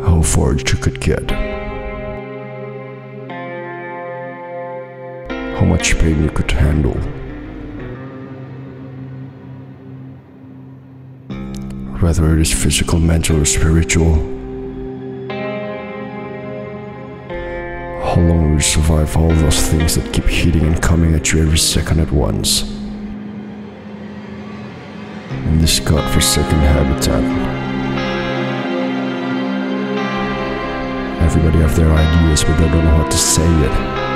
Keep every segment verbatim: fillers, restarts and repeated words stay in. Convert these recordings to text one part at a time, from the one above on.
how far you could get, how much pain you could handle, whether it is physical, mental, or spiritual. How long will you survive all those things that keep hitting and coming at you every second at once? In this godforsaken habitat, everybody have their ideas, but they don't know what to say yet.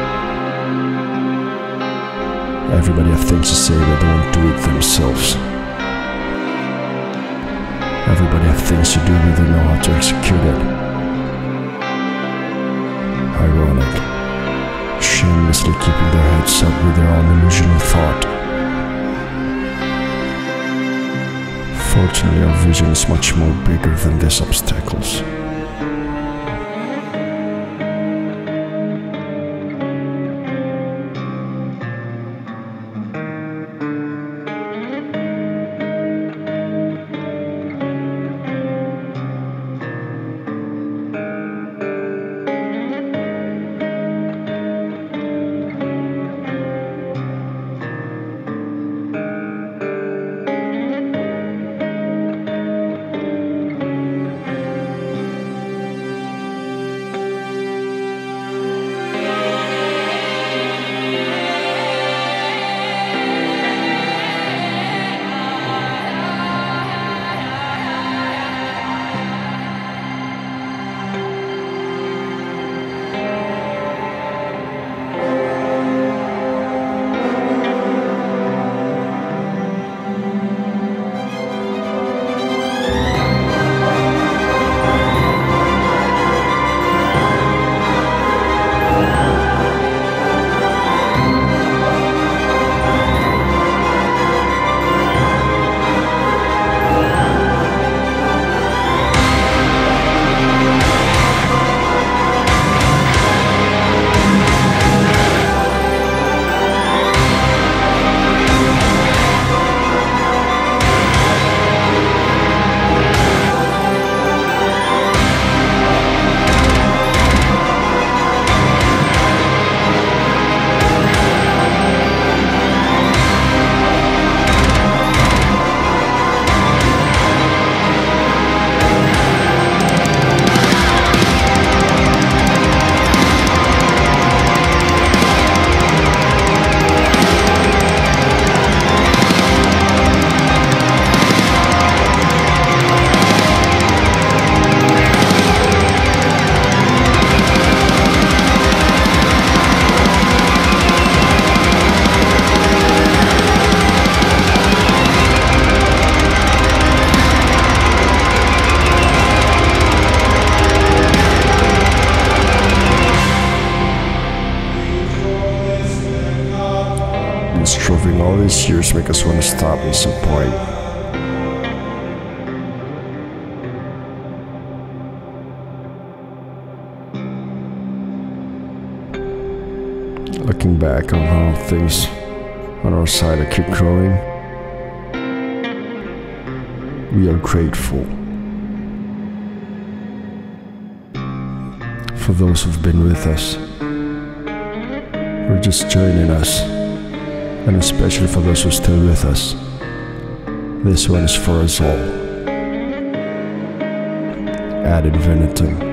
Everybody have things to say, but they won't do it themselves. Everybody have things to do, but they know how to execute it. Ironic, shamelessly keeping their heads up with their own illusional thought. Fortunately, our vision is much more bigger than these obstacles. Striving all these years make us want to stop at some point. Looking back on how things on our side are keep growing, we are grateful for those who've been with us, who are just joining us. And especially for those who are still with us, this one is for us all. Ad Infinitum.